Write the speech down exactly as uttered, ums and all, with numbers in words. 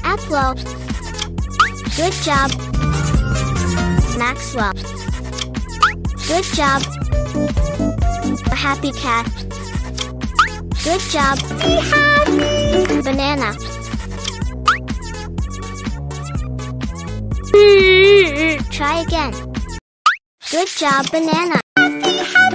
Applo. Good job. Maxwell. Good job. A happy cat. Good job. Banana. Try again. Good job, banana.